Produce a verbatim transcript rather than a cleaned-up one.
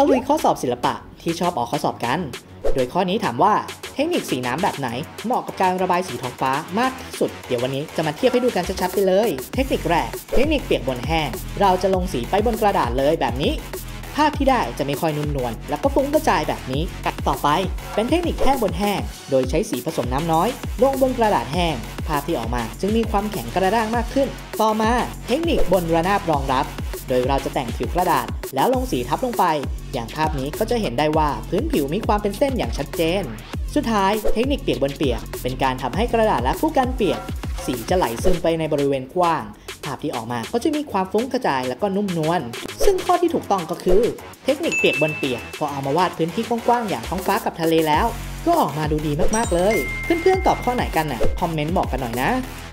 ะลุยข้อสอบศิลปะที่ชอบออกข้อสอบกันโดยข้อนี้ถามว่าเทคนิคสีน้ำแบบไหนเหมาะกับการระบายสีท้องฟ้ามากที่สุดเดี๋ยววันนี้จะมาเทียบให้ดูกันชัดๆไปเลยเทคนิคแรกเทคนิคเปียกบนแห้งเราจะลงสีไปบนกระดาษเลยแบบนี้ภาพที่ได้จะไม่ค่อยนุ่มนวลแล้วก็ฟุ้งกระจายแบบนี้ต่อไปเป็นเทคนิคแห้งบนแห้งโดยใช้สีผสมน้ำน้อยลงบนกระดาษแห้งภาพที่ออกมาจึงมีความแข็งกระด้างมากขึ้นต่อมาเทคนิคบนระนาบรองรับโดยเราจะแต่งผิวกระดาษแล้วลงสีทับลงไปอย่างภาพนี้ก็จะเห็นได้ว่าพื้นผิวมีความเป็นเส้นอย่างชัดเจนสุดท้ายเทคนิคเปียกบนเปียกเป็นการทำให้กระดาษและผู้กันเปียกสีจะไหลซึมไปในบริเวณกว้างภาพที่ออกมาก็จะมีความฟุ้งกระจายและก็นุ่มนวลซึ่งข้อที่ถูกต้องก็คือเทคนิคเปียกบนเปียกพอเอามาวาดพื้นที่กว้างๆอย่างท้องฟ้ากับทะเลแล้วก็ออกมาดูดีมากๆเลยเพื่อนๆตอบข้อไหนกันน่ะคอมเมนต์บอกกันหน่อยนะ